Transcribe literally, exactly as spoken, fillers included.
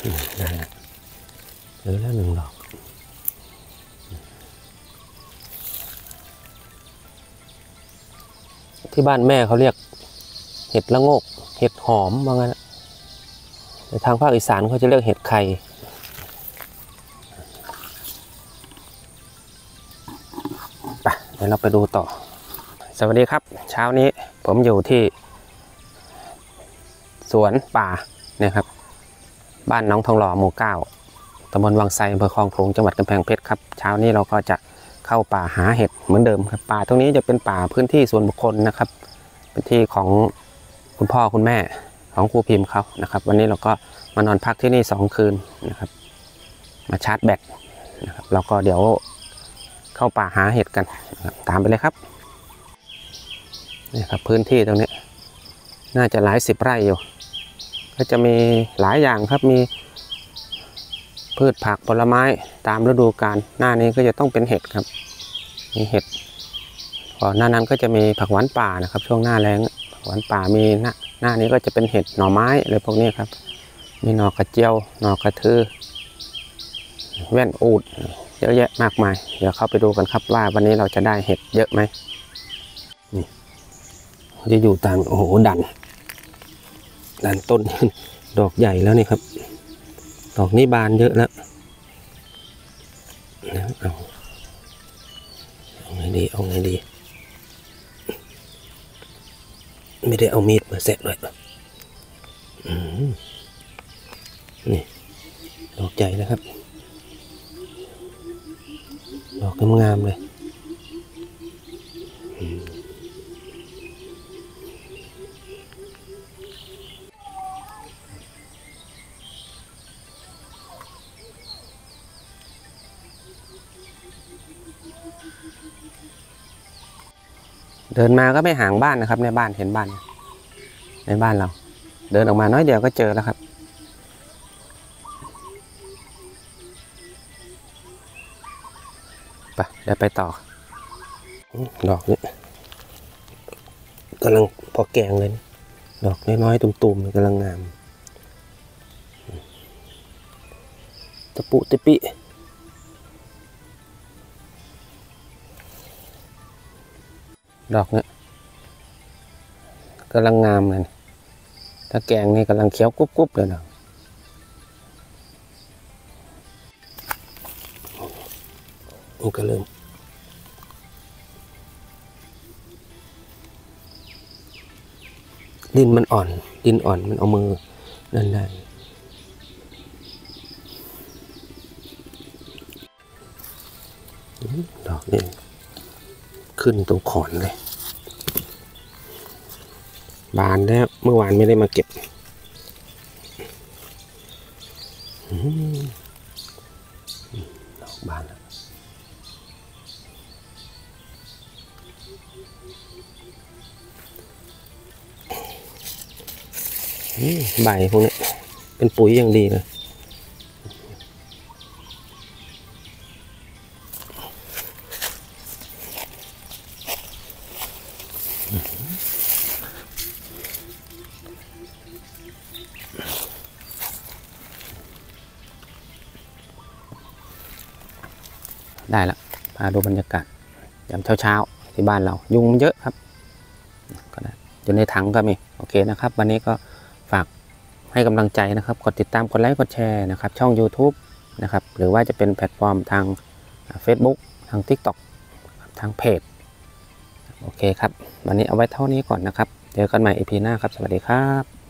ได้แล้วเหลือแล้วหนึ่งดอกที่บ้านแม่เขาเรียกเห็ดละโงกเห็ดหอมว่างั้นในทางภาคอีสานเขาจะเรียกเห็ดไข่ไปเดี๋ยวเราไปดูต่อสวัสดีครับเช้านี้ผมอยู่ที่สวนป่าเนี่ยครับบ้านน้องทองหล่อหมู่เก้าตำบลวังไซอำเภอคลองขลุงจังหวัดกำแพงเพชรครับเช้านี้เราก็จะเข้าป่าหาเห็ดเหมือนเดิมครับป่าตรงนี้จะเป็นป่าพื้นที่ส่วนบุคคลนะครับเป็นที่ของคุณพ่อคุณแม่ของครูพิมพ์เขานะครับวันนี้เราก็มานอนพักที่นี่สองคืนนะครับมาชาร์จแบตนะครับเราก็เดี๋ยวเข้าป่าหาเห็ดกันนะครับตามไปเลยครับนี่ครับพื้นที่ตรงนี้น่าจะหลายสิบไร่อยู่ก็จะมีหลายอย่างครับมีพืชผักผลไม้ตามฤดูกาลหน้านี้ก็จะต้องเป็นเห็ดครับมีเห็ดก่อนหน้านั้นก็จะมีผักหวานป่านะครับช่วงหน้าแล้งผักหวานป่ามีหน้าหน้านี้ก็จะเป็นเห็ดหน่อไม้อะไรพวกนี้ครับมีหน่อกระเจียวหน่อกระทือแว่นอูดเยอะแยะมากมายเดี๋ยวเข้าไปดูกันครับว่าวันนี้เราจะได้เห็ดเยอะไหมนี่จะอยู่ตามโอ้โหดันดันต้นดอกใหญ่แล้วนี่ครับดอกนี้บานเยอะแล้วเอาเอาไงดีเอาไงดีไม่ได้เอามีดมาแสะเลยนี่ดอกใหญ่นะครับดอกงามๆเลยเดินมาก็ไม่ห่างบ้านนะครับในบ้านเห็นบ้านในบ้านเราเดินออกมาน้อยเดียวก็เจอแล้วครับไปเดี๋ยวไปต่อดอกนี้กำลังพอแกงเลยดอกน้อยๆตุ่มๆกำลังงามตะปุตะปิดอกเนี่ยกำลังงามเลยถ้าแกงนี่กำลังเคี้ยวกรุบๆเลยนะนี่ก็เริ่มดินมันอ่อนดินอ่อนมันเอามือนั่นได้ดอกนี่ขึ้นตรงขอนเลยบานแล้วเมื่อวานไม่ได้มาเก็บดอกบานแล้วใบพวกนี้เป็นปุ๋ยอย่างดีเลยได้แล้วพาดูบรรยากาศยามเช้าๆที่บ้านเรายุงเยอะครับก็ได้อยู่ในถังก็มีโอเคนะครับวันนี้ก็ฝากให้กำลังใจนะครับกดติดตามกดไลค์กดแชร์นะครับช่อง ยูทูบ นะครับหรือว่าจะเป็นแพลตฟอร์มทาง เฟซบุ๊ก ทาง ติ๊กต็อก ทางเพจโอเคครับวันนี้เอาไว้เท่านี้ก่อนนะครับเจอกันใหม่ อี พี หน้าครับสวัสดีครับ